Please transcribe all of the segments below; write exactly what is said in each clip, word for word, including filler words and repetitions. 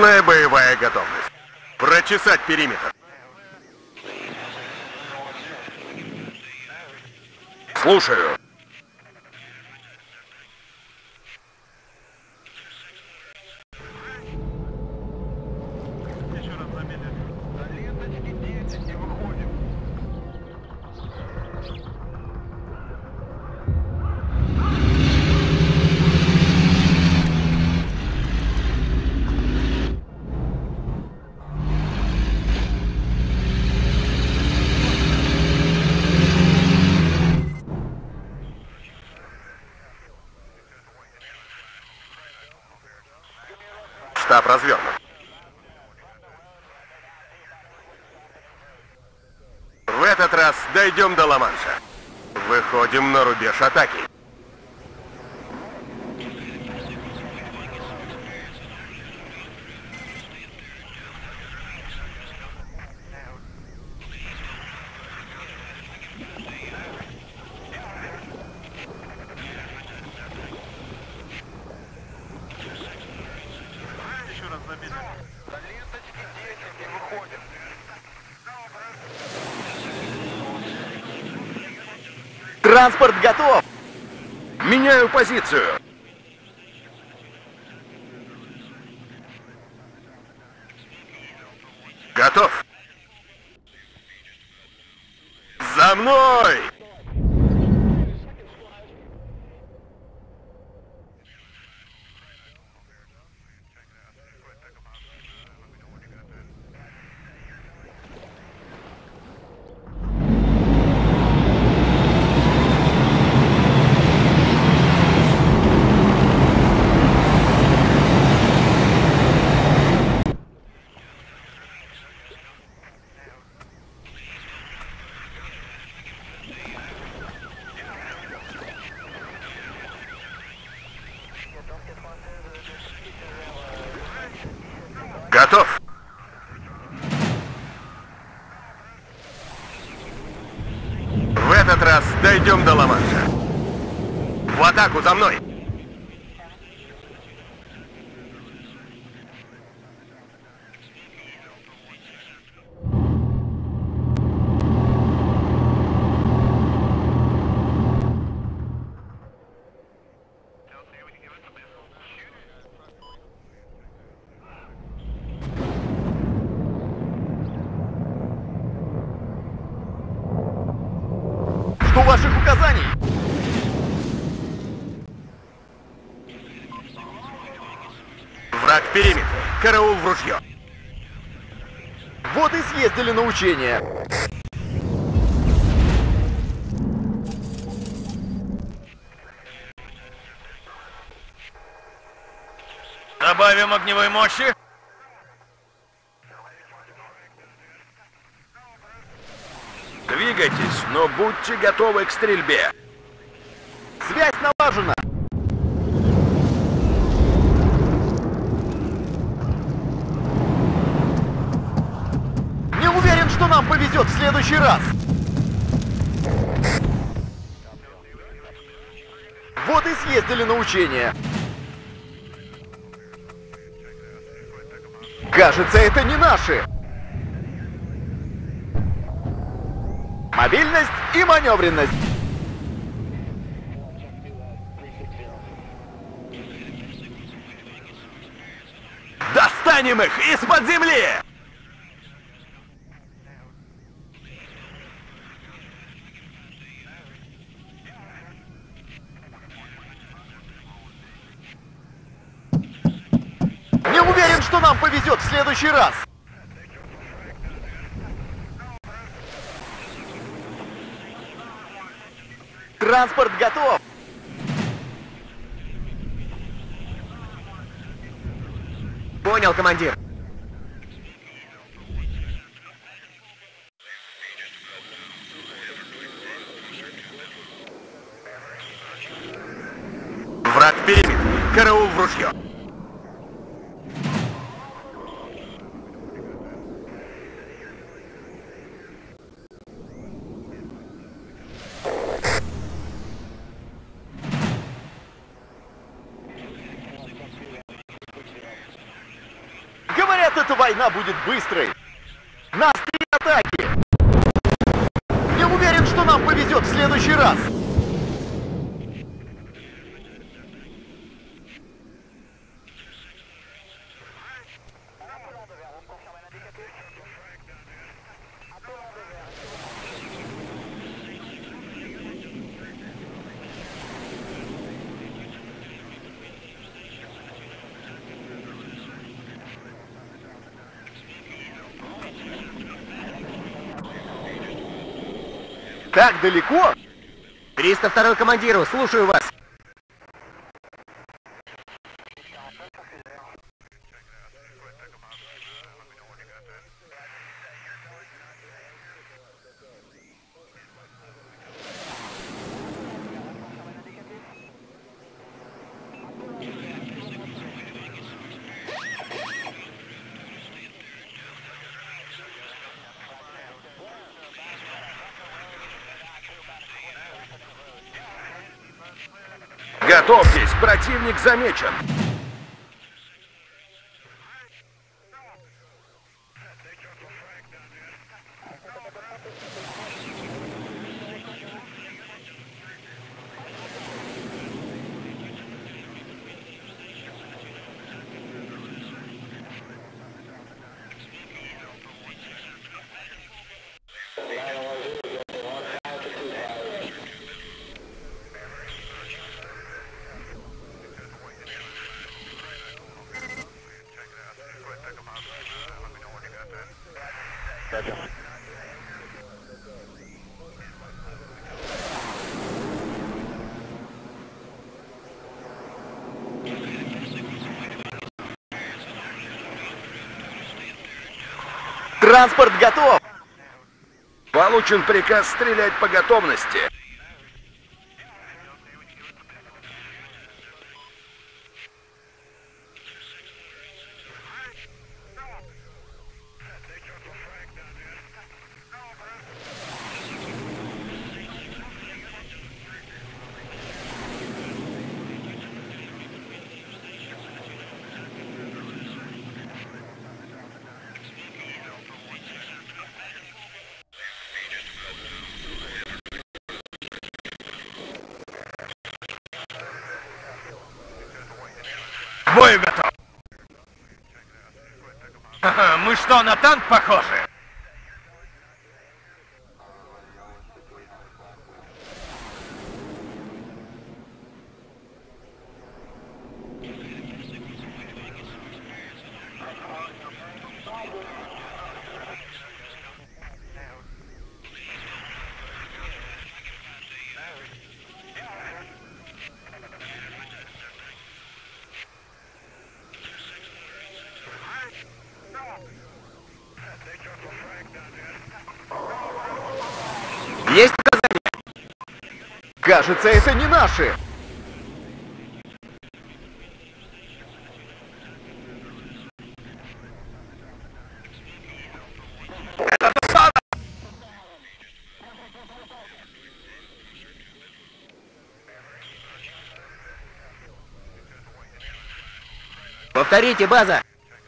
Полная боевая готовность. Прочесать периметр. Слушаю. Штаб развернут. В этот раз дойдем до Ла-Манша. Выходим на рубеж атаки. Транспорт готов! Меняю позицию. Готов. За мной! Готов. В этот раз дойдем до Ла-Манша. В атаку за мной! Жду ваших указаний! Враг в периметре. Караул в ружье. Вот и съездили на учения. Добавим огневой мощи. Двигайтесь, но будьте готовы к стрельбе. Связь налажена! Не уверен, что нам повезет в следующий раз. Вот и съездили на учения. Кажется, это не наши. Мобильность и маневренность. Достанем их из-под земли! Не уверен, что нам повезет в следующий раз. Транспорт готов. Понял, командир. Враг в периметре. Караул в ружье. Нет, эта война будет быстрой. Нас три атаки. Не уверен, что нам повезет в следующий раз. Так далеко? триста второй командиру, слушаю вас. Готовьтесь, противник замечен. Транспорт готов. Получен приказ стрелять по готовности. К бою готов! Ага, мы что, на танк похожи? Есть указания? Кажется, это не наши. Повторите, база.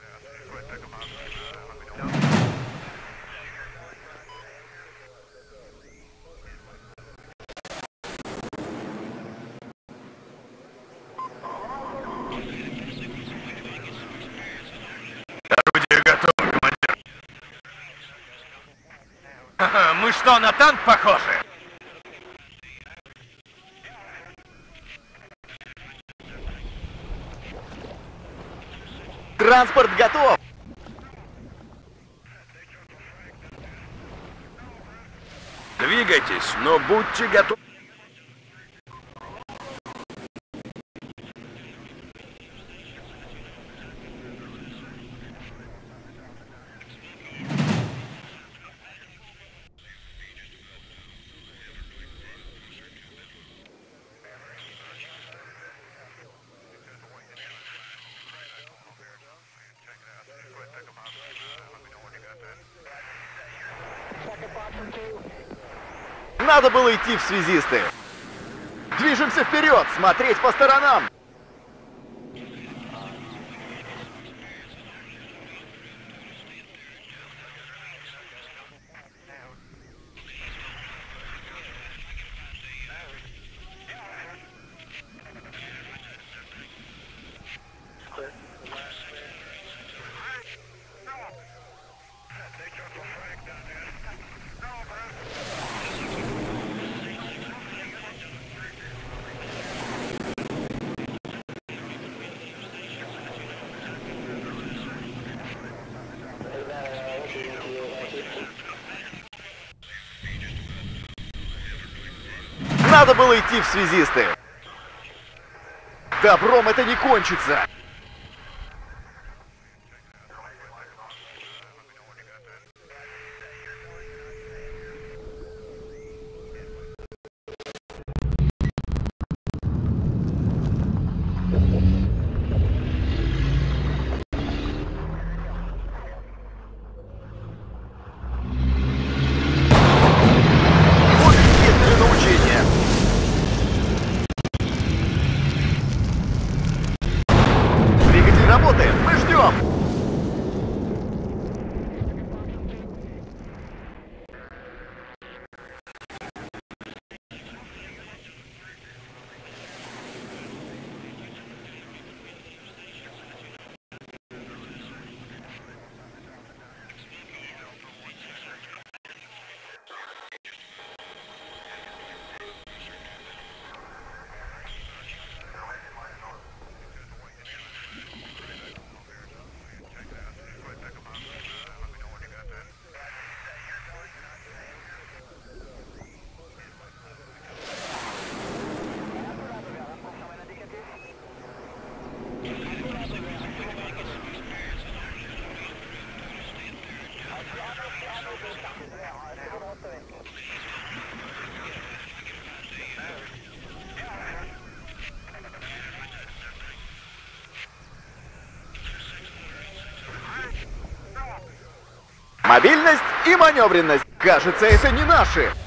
Орудие готово, командир. Ага, мы что, на танк похожи? Транспорт готов. Двигайтесь, но будьте готовы. Надо было идти в связисты. Движемся вперед, смотреть по сторонам. Надо было идти в связисты. Добром это не кончится. Вот и ездили на учения. Двигатель работает, мы ждем. Мобильность и маневренность. Кажется, это не наши.